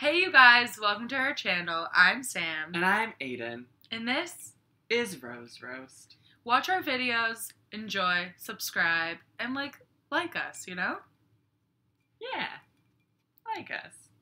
Hey you guys, welcome to our channel. I'm Sam. And I'm Aiden. And this is Rose Roast. Watch our videos, enjoy, subscribe, and like us, you know? Yeah, like us.